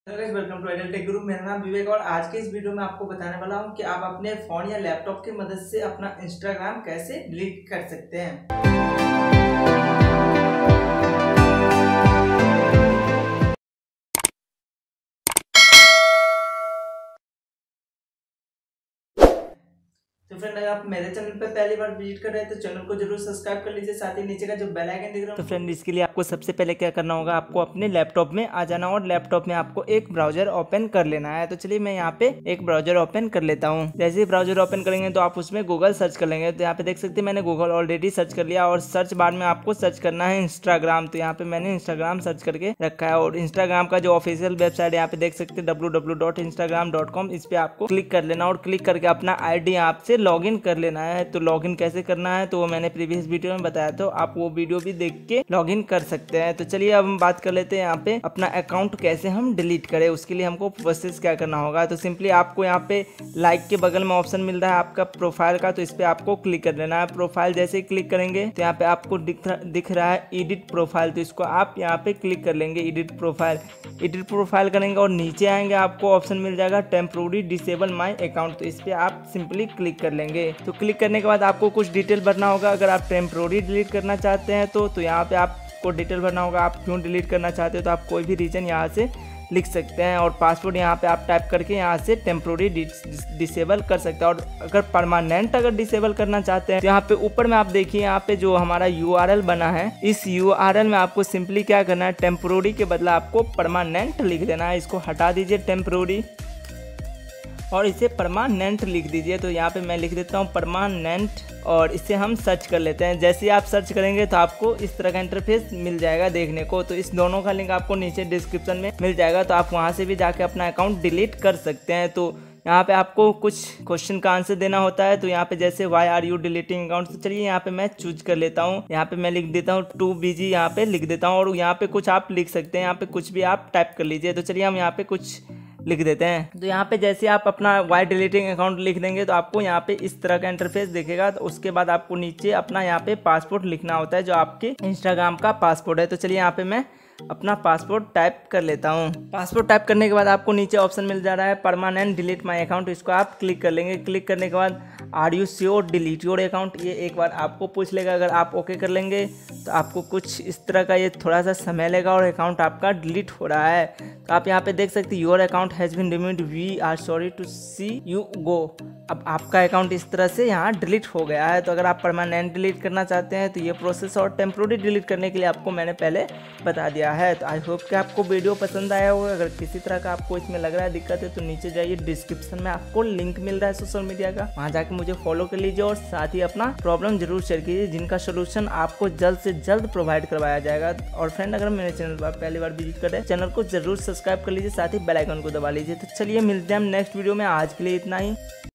Welcome to एडल tech group. मेरा नाम विवेक और आज के इस वीडियो में आपको बताने वाला हूं कि आप अपने फोन या लैपटॉप की मदद से अपना इंस्टाग्राम कैसे डिलीट कर सकते हैं। तो फ्रेंड, अगर आप मेरे चैनल पर पहली बार विजिट कर रहे हैं तो चैनल को जरूर सब्सक्राइब कर लीजिए, साथ ही नीचे का जो बेल आइकन दिख रहा है। तो फ्रेंड, इसके लिए आपको सबसे पहले क्या करना होगा, आपको अपने लैपटॉप में आ जाना और लैपटॉप में आपको एक ब्राउजर ओपन कर लेना है। तो चलिए मैं यहाँ पे एक ब्राउजर ओपन कर लेता हूँ। जैसे ही ब्राउजर ओपन करेंगे तो आप उसमें गूगल सर्च कर लेंगे। तो यहाँ पे देख सकते हैं मैंने गूगल ऑलरेडी सर्च कर लिया और सर्च बार में आपको सर्च करना है इंस्टाग्राम। तो यहाँ पे मैंने इंस्टाग्राम सर्च करके रखा है और इंस्टाग्राम का जो ऑफिशियल वेबसाइट यहाँ पे देख सकते हैं www.instagram.com, इस पे आपको क्लिक कर लेना और क्लिक करके अपना आईडी यहाँ से लॉगिन कर लेना है। तो लॉगिन कैसे करना है तो वो मैंने प्रीवियस वीडियो में बताया, तो आप वो वीडियो भी देख के लॉगिन कर सकते हैं। तो चलिए अब हम बात कर लेते हैं यहाँ पे अपना अकाउंट कैसे हम डिलीट करें। उसके लिए हमको प्रोसेस क्या करना होगा। तो सिंपली आपको यहाँ पे लाइक के बगल में ऑप्शन मिल रहा है आपका प्रोफाइल का, तो इस पे आपको क्लिक कर लेना है। प्रोफाइल जैसे ही क्लिक करेंगे तो यहाँ पे आपको दिख रहा है एडिट प्रोफाइल, तो इसको आप यहाँ पे क्लिक कर लेंगे। एडिट प्रोफाइल करेंगे और नीचे आएंगे आपको ऑप्शन मिल जाएगा टेम्पोररी डिसेबल माई अकाउंट, तो इस पे आप सिंपली क्लिक कर लेंगे। तो क्लिक करने के बाद आपको कुछ डिटेल भरना होगा। अगर आप टेम्पोररी डिलीट करना चाहते हैं तो यहाँ पे आपको डिटेल भरना होगा, आप क्यों डिलीट करना चाहते हो। तो आप कोई भी रीजन यहाँ से लिख सकते हैं और पासवर्ड यहाँ पे आप टाइप करके यहाँ से टेम्पोररी डिसेबल कर सकते हैं। और अगर परमानेंट अगर डिसेबल करना चाहते हैं तो यहाँ पे ऊपर में आप देखिए यहाँ पे जो हमारा URL बना है, इस URL में आपको सिंपली क्या करना है, टेम्पोररी के बदला आपको परमानेंट लिख देना है। इसको हटा दीजिए टेम्पोररी और इसे परमानेंट लिख दीजिए। तो यहाँ पे मैं लिख देता हूँ परमानेंट और इसे हम सर्च कर लेते हैं। जैसे ही आप सर्च करेंगे तो आपको इस तरह का इंटरफेस मिल जाएगा देखने को। तो इस दोनों का लिंक आपको नीचे डिस्क्रिप्शन में मिल जाएगा, तो आप वहाँ से भी जाके अपना अकाउंट डिलीट कर सकते हैं। तो यहाँ पे आपको कुछ क्वेश्चन का आंसर देना होता है। तो यहाँ पे जैसे why are you deleting account, तो चलिए यहाँ पे मैं चूज कर लेता हूँ। यहाँ पे मैं लिख देता हूँ टू बीजी, यहाँ पे लिख देता हूँ और यहाँ पे कुछ आप लिख सकते हैं, यहाँ पे कुछ भी आप टाइप कर लीजिए। तो चलिए हम यहाँ पे कुछ लिख देते हैं। तो यहाँ पे जैसे आप अपना वाई डिलीटिंग अकाउंट लिख देंगे तो आपको यहाँ पे इस तरह का इंटरफेस दिखेगा। तो उसके बाद आपको नीचे अपना यहाँ पे पासपोर्ट लिखना होता है, जो आपके इंस्टाग्राम का पासपोर्ट है। तो चलिए यहाँ पे मैं अपना पासपोर्ट टाइप कर लेता हूँ। पासपोर्ट टाइप करने के बाद आपको नीचे ऑप्शन मिल जा रहा है परमानेंट डिलीट माई अकाउंट, इसको आप क्लिक कर लेंगे। क्लिक करने के बाद are you sure delete your account, ये एक बार आपको पूछ लेगा। अगर आप ओके कर लेंगे तो आपको कुछ इस तरह का ये थोड़ा सा समय लेगा और अकाउंट आपका डिलीट हो रहा है। तो आप यहाँ पे देख सकते हैं your account has been removed, we are sorry to see you go. अब आपका अकाउंट इस तरह से यहाँ डिलीट हो गया है। तो अगर आप परमानेंट डिलीट करना चाहते हैं तो ये प्रोसेस और टेम्पोररी डिलीट करने के लिए आपको मैंने पहले बता दिया है। तो आई होप कि आपको वीडियो पसंद आया होगा। अगर किसी तरह का आपको इसमें लग रहा है दिक्कत है तो नीचे जाइए, डिस्क्रिप्शन में आपको लिंक मिल रहा है सोशल मीडिया का, वहाँ जाके मुझे फॉलो कर लीजिए और साथ ही अपना प्रॉब्लम जरूर शेयर कीजिए, जिनका सोल्यूशन आपको जल्द से जल्द प्रोवाइड करवाया जाएगा। और फ्रेंड, अगर मेरे चैनल पर पहली बार विजिट करें, चैनल को जरूर सब्सक्राइब कर लीजिए, साथ ही बेल आइकन को दबा लीजिए। तो चलिए मिलते हैं हम नेक्स्ट वीडियो में। आज के लिए इतना ही।